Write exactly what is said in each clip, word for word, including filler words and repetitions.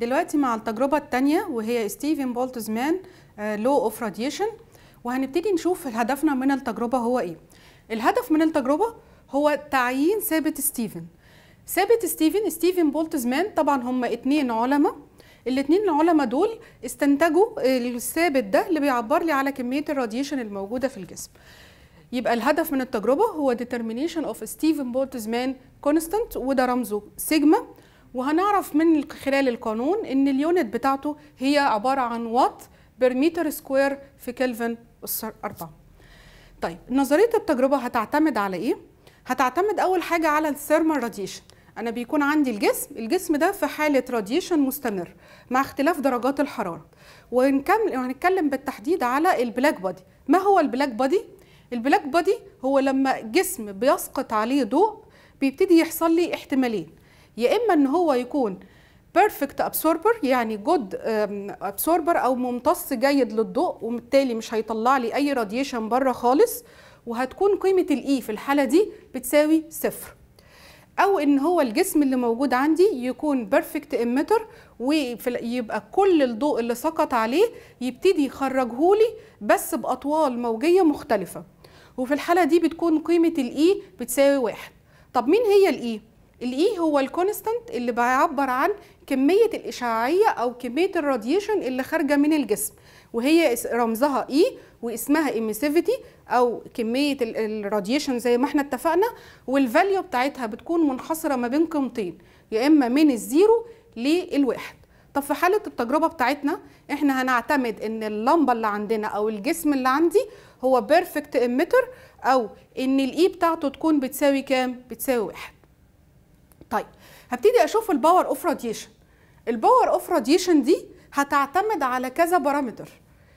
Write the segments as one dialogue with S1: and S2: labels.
S1: دلوقتي مع التجربة الثانية وهي ستيفن بولتزمان لو اوف راديشن، وهنبتدي نشوف هدفنا من التجربة هو ايه. الهدف من التجربة هو تعيين ثابت ستيفن. ثابت ستيفن ستيفن بولتزمان طبعا هم اتنين علماء، الاتنين العلماء دول استنتجوا الثابت ده اللي بيعبر لي على كمية الراديشن الموجودة في الجسم. يبقى الهدف من التجربة هو determination of ستيفن بولتزمان constant، وده رمزه سيجما، وهنعرف من خلال القانون ان اليونت بتاعته هي عبارة عن وات بير متر سكوير في كلفن أس أربعة. طيب نظرية التجربة هتعتمد على ايه؟ هتعتمد اول حاجة على الثيرمال راديشن. انا بيكون عندي الجسم الجسم ده في حالة راديشن مستمر مع اختلاف درجات الحرارة، وهنتكلم بالتحديد على البلاك بودي. ما هو البلاك بودي؟ البلاك بودي هو لما جسم بيسقط عليه ضوء بيبتدي يحصل لي احتمالين، يا اما ان هو يكون بيرفكت ابسوربر يعني جود ابسوربر او ممتص جيد للضوء وبالتالي مش هيطلع لي اي راديشن بره خالص، وهتكون قيمه الاي في الحاله دي بتساوي صفر، او ان هو الجسم اللي موجود عندي يكون بيرفكت اميتر ويبقى كل الضوء اللي سقط عليه يبتدي يخرجهولي بس باطوال موجيه مختلفه، وفي الحاله دي بتكون قيمه الاي بتساوي واحد. طب مين هي الاي؟ الاي هو الكونستانت اللي بيعبر عن كميه الاشعاعيه او كميه الراديشن اللي خارجه من الجسم، وهي رمزها اي واسمها ايميسيفيتي او كميه الراديشن زي ما احنا اتفقنا، والفاليو بتاعتها بتكون منحصره ما بين قيمتين، يا اما من الزيرو للواحد. طب في حاله التجربه بتاعتنا احنا هنعتمد ان اللمبه اللي عندنا او الجسم اللي عندي هو بيرفكت اميتر، او ان الاي بتاعته تكون بتساوي كام؟ بتساوي واحد. طيب هبتدي اشوف الباور اوف راديشن. الباور اوف راديشن دي هتعتمد على كذا بارامتر.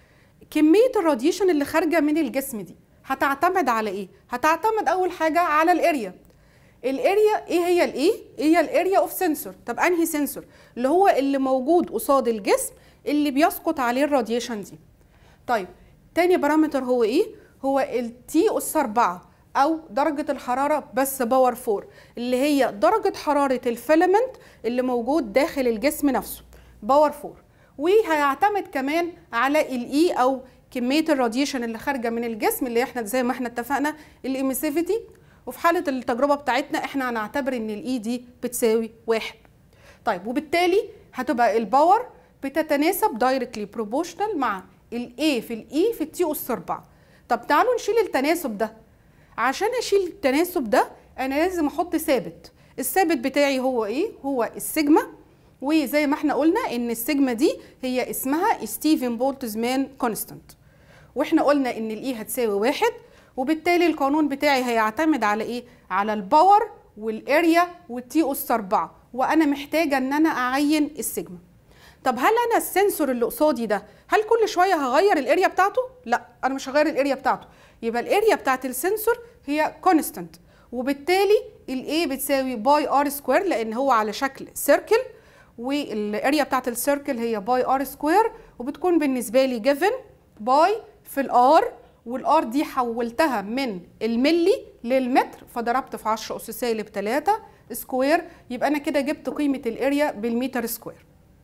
S1: كميه الراديشن اللي خارجه من الجسم دي هتعتمد على ايه؟ هتعتمد اول حاجه على الاريا. الاريا ايه هي الايه؟ هي الاريا اوف سنسور. طب انهي سنسور؟ اللي هو اللي موجود قصاد الجسم اللي بيسقط عليه الراديشن دي. طيب تاني بارامتر هو ايه؟ هو التي اس أربعة او درجه الحراره بس باور أربعة، اللي هي درجه حراره الفيلامنت اللي موجود داخل الجسم نفسه باور أربعة. وهيعتمد كمان على الاي او كميه الراديشن اللي خارجه من الجسم اللي احنا زي ما احنا اتفقنا الايميسيفيتي، وفي حاله التجربه بتاعتنا احنا هنعتبر ان الاي دي بتساوي واحد. طيب وبالتالي هتبقى الباور بتتناسب دايركتلي بروبورشنال مع الاي في الاي في التي اس أربعة. طب تعالوا نشيل التناسب ده. عشان اشيل التناسب ده انا لازم احط ثابت. الثابت بتاعي هو ايه؟ هو السيجما، وزي ما احنا قلنا ان السيجما دي هي اسمها ستيفن بولتزمان كونستانت، واحنا قلنا ان الاي هتساوي واحد، وبالتالي القانون بتاعي هيعتمد على ايه؟ على الباور والاريا والتي اس أربعة، وانا محتاجه ان انا اعين السيجما. طب هل انا السنسور اللي قصادي ده هل كل شويه هغير الاريا بتاعته؟ لا، انا مش هغير الاريا بتاعته. يبقى الاريا بتاعت السنسور هي كونستانت، وبالتالي الاي بتساوي باي ار سكوير لان هو على شكل سيركل، والاريا بتاعت السيركل هي باي ار سكوير، وبتكون بالنسبه لي جيفن باي في الار، والار دي حولتها من الملي للمتر فضربت في عشرة اس سالب ثلاثة سكوير، يبقى انا كده جبت قيمه الاريا بالمتر سكوير.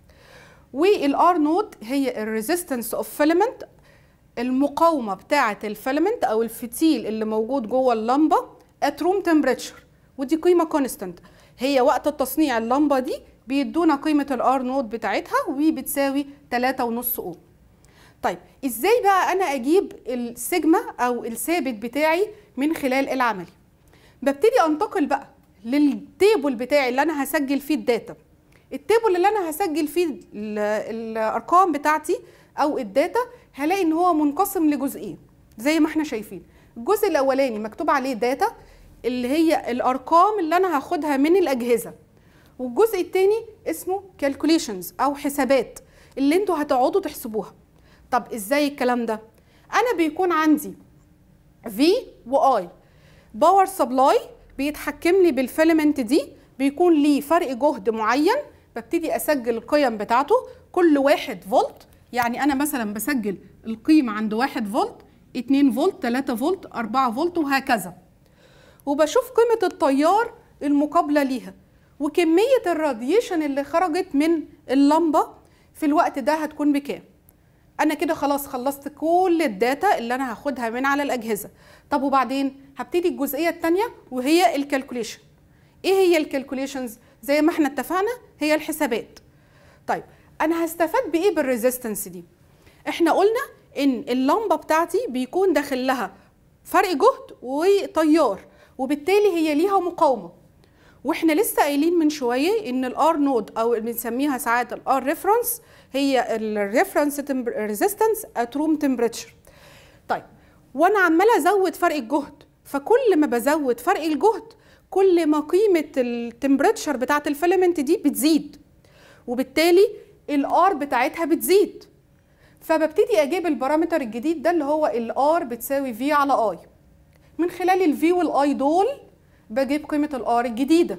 S1: والار نود هي الريزيستنس اوف فيلامنت، المقاومه بتاعه الفيلامنت او الفتيل اللي موجود جوه اللمبه ات روم تمبريتشر، ودي قيمه كونستانت. هي وقت التصنيع اللمبه دي بيدونا قيمه الار نود بتاعتها وبتساوي ثلاثة ونص اوم. طيب ازاي بقى انا اجيب السيجما او الثابت بتاعي من خلال العملي؟ ببتدي انتقل بقى للتيبل بتاعي اللي انا هسجل فيه الداتا. التيبل اللي انا هسجل فيه الارقام بتاعتي او الداتا هلاقي ان هو منقسم لجزئين زي ما احنا شايفين. الجزء الاولاني مكتوب عليه داتا اللي هي الارقام اللي انا هاخدها من الاجهزه، والجزء الثاني اسمه كالكوليشنز او حسابات اللي انتوا هتقعدوا تحسبوها. طب ازاي الكلام ده؟ انا بيكون عندي في واي باور سبلاي بيتحكم لي بالفيلامنت دي، بيكون ليه فرق جهد معين، ببتدي اسجل القيم بتاعته كل واحد فولت، يعني انا مثلا بسجل القيمه عند واحد فولت، اتنين فولت، تلاتة فولت، أربعة فولت، وهكذا. وبشوف قيمه التيار المقابله ليها، وكميه الراديشن اللي خرجت من اللمبه في الوقت ده هتكون بكام. انا كده خلاص خلصت كل الداتا اللي انا هاخدها من على الاجهزه. طب وبعدين هبتدي الجزئيه الثانيه وهي الكالكوليشن. ايه هي الكالكوليشنز؟ زي ما احنا اتفقنا هي الحسابات. طيب انا هستفاد بايه بالريزيستنس دي؟ احنا قلنا ان اللمبه بتاعتي بيكون داخل لها فرق جهد وتيار، وبالتالي هي ليها مقاومه. واحنا لسه قايلين من شويه ان الار نود او بنسميها ساعات الار ريفرنس هي الريفرنس ريزيستنس ات روم تمبريتشر. طيب وانا عماله ازود فرق الجهد، فكل ما بزود فرق الجهد كل ما قيمه التمبريتشر بتاعت الفيلامنت دي بتزيد، وبالتالي الار بتاعتها بتزيد. فببتدي اجيب البارامتر الجديد ده اللي هو الار بتساوي في على اي. من خلال الفي والاي دول بجيب قيمه الار الجديده،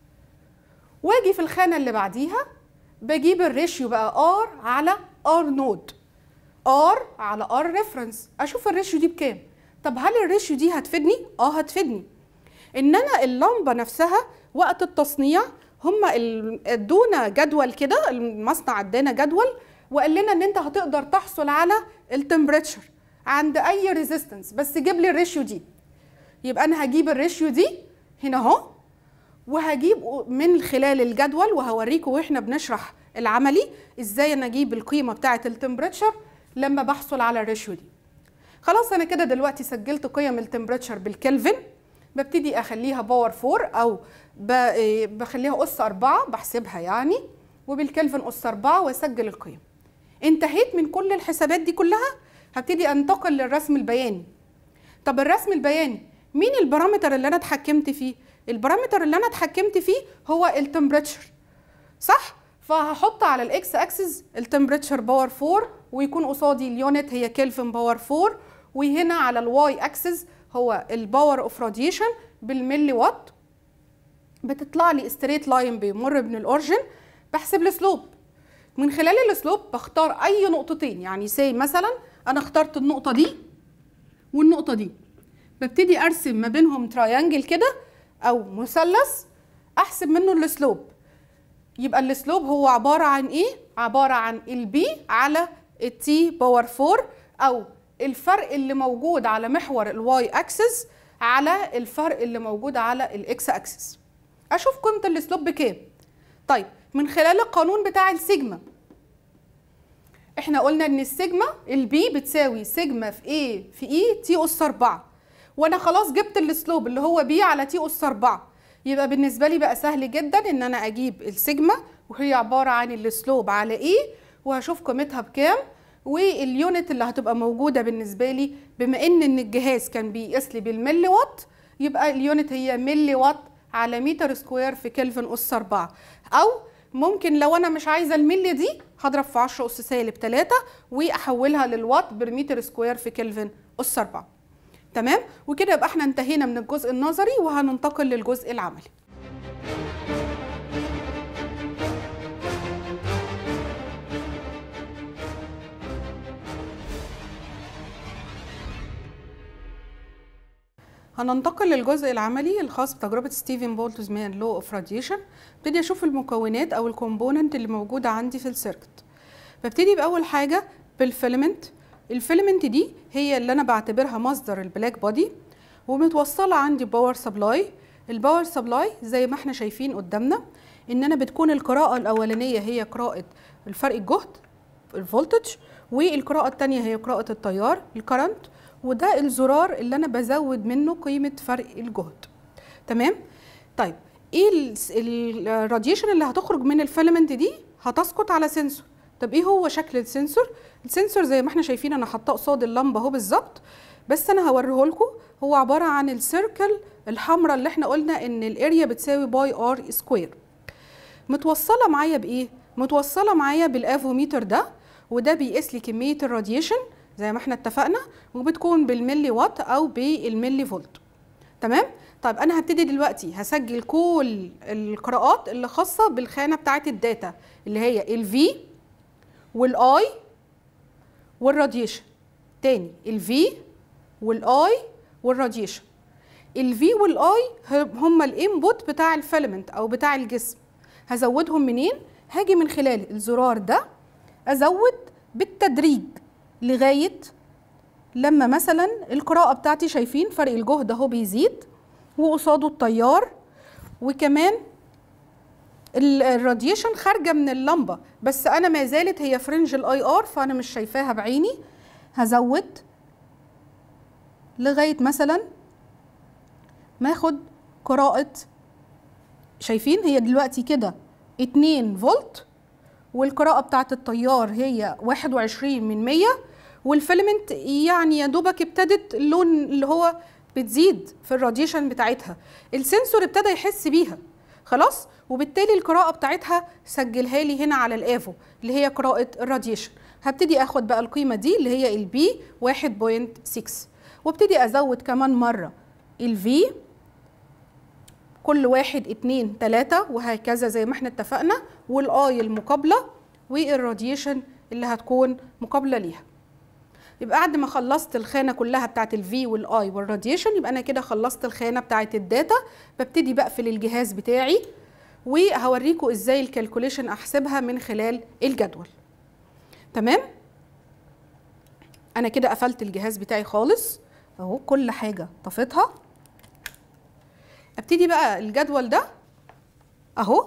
S1: واجي في الخانه اللي بعديها بجيب الريشيو بقى ار على ار نود، ار على ار ريفرنس، اشوف الريشيو دي بكام. طب هل الريشيو دي هتفيدني؟ اه هتفيدني. ان انا اللمبه نفسها وقت التصنيع هم ادونا جدول كده، المصنع ادانا جدول وقال لنا ان انت هتقدر تحصل على التمبريتشر عند اي ريزيستنس، بس جيب لي الريشيو دي. يبقى انا هجيب الريشيو دي هنا اهو، وهجيب من خلال الجدول وهوريكم واحنا بنشرح العملي ازاي انا اجيب القيمه بتاعه التمبريتشر لما بحصل على الريشيو دي. خلاص انا كده دلوقتي سجلت قيم التمبريتشر بالكلفن، ببتدي اخليها باور أربعة او بخليها اس أربعة بحسبها يعني، وبالكلفن اس أربعة واسجل القيم. انتهيت من كل الحسابات دي كلها، هبتدي انتقل للرسم البياني. طب الرسم البياني مين البارامتر اللي انا اتحكمت فيه؟ البارامتر اللي انا اتحكمت فيه هو التمبريتشر، صح؟ فهحط على الاكس اكسس التمبريتشر باور أربعة، ويكون قصادي اليونت هي كلفن باور أربعة، وهنا على الواي اكسس هو الباور اوف راديشن بالملي وات. بتطلع لي ستريت لاين بيمر من الاورجن، بحسب السلوب. من خلال السلوب بختار اي نقطتين، يعني سي مثلا انا اخترت النقطه دي والنقطه دي، ببتدي ارسم ما بينهم تراينجل كده او مثلث احسب منه السلوب. يبقى السلوب هو عباره عن ايه؟ عباره عن البي على التي باور أربعة، او الفرق اللي موجود على محور الواي اكسس على الفرق اللي موجود على الاكس اكسس. اشوف قيمه السلوب بكام. طيب من خلال القانون بتاع السيجما، احنا قلنا ان السيجما البي بتساوي سيجما في ايه في اي تي اس أربعة، وانا خلاص جبت السلوب اللي هو بي على تي اس أربعة. يبقى بالنسبه لي بقى سهل جدا ان انا اجيب السيجما وهي عباره عن السلوب على ايه، وهشوف قيمتها بكام، واليونت اللي هتبقى موجوده بالنسبه لي بما ان ان الجهاز كان بيقيس لي بالملي وات، يبقى اليونت هي ملي وات على متر سكوير في كلفن اس أربعة. او ممكن لو انا مش عايزه الملي دي هضرب في عشرة اس سالب تلاتة واحولها للوات بالمتر سكوير في كلفن اس أربعة. تمام؟ وكده يبقى احنا انتهينا من الجزء النظري وهننتقل للجزء العملي. هننتقل للجزء العملي الخاص بتجربة ستيفن بولتزمان لو اوف راديشن. ابتدي اشوف المكونات او الكومبوننت اللي موجودة عندي في السيركت. ببتدي بأول حاجة بالفيلمنت. الفيلمنت دي هي اللي انا بعتبرها مصدر البلاك بودي، ومتوصلة عندي باور سبلاي. الباور سبلاي زي ما احنا شايفين قدامنا ان انا بتكون القراءة الاولانية هي قراءة الفرق الجهد الفولتج، والقراءة الثانية هي قراءة التيار الكرنت، وده الزرار اللي انا بزود منه قيمه فرق الجهد. تمام؟ طيب ايه الراديشن اللي هتخرج من الفيلمنت دي؟ هتسقط على سنسور. طب ايه هو شكل السنسور؟ السنسور زي ما احنا شايفين انا حاطاه قصاد اللمبه اهو بالظبط، بس انا هوريه لكم. هو عباره عن السيركل الحمراء اللي احنا قلنا ان الاريا بتساوي باي ار سكوير. متوصله معايا بايه؟ متوصله معايا بالافوميتر ده، وده بيقيس لي كميه الراديشن زي ما احنا اتفقنا، وبتكون بالملي وات او بالملي فولت. تمام؟ طيب انا هبتدي دلوقتي هسجل كل القراءات اللي خاصه بالخانه بتاعه الداتا اللي هي الفي والاي والراديشن. تاني الفي والاي والراديشن. الفي والاي هم الانبوت بتاع الفيلمنت او بتاع الجسم. هزودهم منين؟ هاجي من خلال الزرار ده ازود بالتدريج لغايه لما مثلا القراءه بتاعتي شايفين فرق الجهد اهو بيزيد وقصاده التيار، وكمان الراديشن خارجه من اللمبه بس انا ما زالت هي فرنج الاي ار فانا مش شايفاها بعيني. هزود لغايه مثلا ما اخد قراءه، شايفين هي دلوقتي كده اتنين فولت والقراءه بتاعه التيار هي واحد وعشرين من مية، والفيلمنت يعني يا دوبك ابتدت اللون اللي هو بتزيد في الراديشن بتاعتها، السنسور ابتدى يحس بيها خلاص، وبالتالي القراءه بتاعتها سجلها لي هنا على الافو اللي هي قراءه الراديشن. هبتدي اخد بقى القيمه دي اللي هي البي واحد فاصلة ستة، وابتدي ازود كمان مره الفي كل واحد اتنين تلاتة وهكذا زي ما احنا اتفقنا، والاي المقابله والراديشن اللي هتكون مقابله ليها. يبقى بعد ما خلصت الخانه كلها بتاعت الفي والاي والراديشن يبقى انا كده خلصت الخانه بتاعت الداتا. ببتدي بقفل الجهاز بتاعي وهوريكم ازاي الكالكوليشن احسبها من خلال الجدول. تمام؟ انا كده قفلت الجهاز بتاعي خالص اهو، كل حاجه طفيتها. ابتدي بقى الجدول ده اهو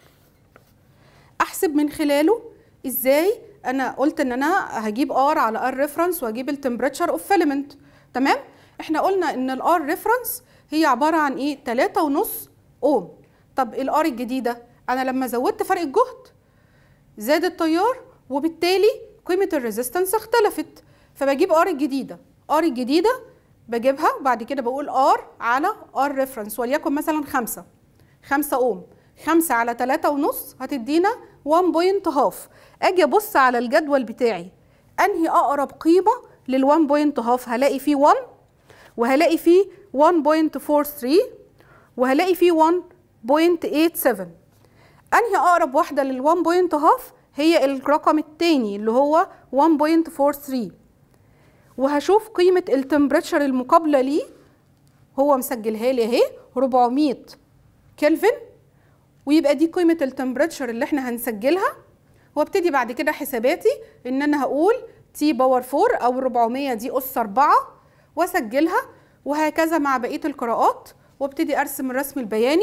S1: احسب من خلاله ازاي. انا قلت ان انا هجيب ار على ار ريفرنس واجيب التمبريتشر اوف فيلمنت. تمام؟ احنا قلنا ان الار ريفرنس هي عباره عن ايه؟ تلاتة ونص اوم. طب الار الجديده انا لما زودت فرق الجهد زاد التيار وبالتالي قيمه الريزيستنس اختلفت، فبجيب ار الجديده. ار الجديده بجيبها وبعد كده بقول ار على ار ريفرنس وليكن مثلا خمسة خمسة اوم. خمسة على تلاتة ونص هتدينا واحد بوينت هاف. اجي ابص على الجدول بتاعي انهي اقرب قيمه لل1 بوينت هاف، هلاقي فيه واحد وهلاقي فيه واحد بوينت أربعة وأربعين وهلاقي فيه واحد بوينت تمانية سبعة. انهي اقرب واحده لل1 بوينت هاف هي الرقم الثاني اللي هو واحد بوينت أربعة وأربعين، وهشوف قيمه التمبريتشر المقابله ليه هو مسجلها لي اهي أربعمية كلفن، ويبقى دي قيمه التمبريتشر اللي احنا هنسجلها. وابتدي بعد كده حساباتي ان انا هقول تي باور أربعة او أربعمية دي اس أربعة واسجلها، وهكذا مع بقيه القراءات. وابتدي ارسم الرسم البياني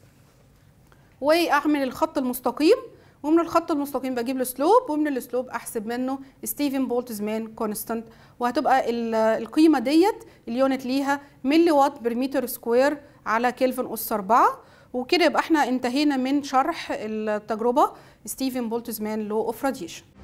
S1: واعمل الخط المستقيم، ومن الخط المستقيم بجيب السلوب، ومن السلوب احسب منه ستيفن بولتزمان كونستانت، وهتبقى القيمه ديت اليونت ليها ملي وات بر متر سكوير على كلفن اس أربعة. وكده يبقى احنا انتهينا من شرح التجربه ستيفن بولتزمان لو اوف راديشن.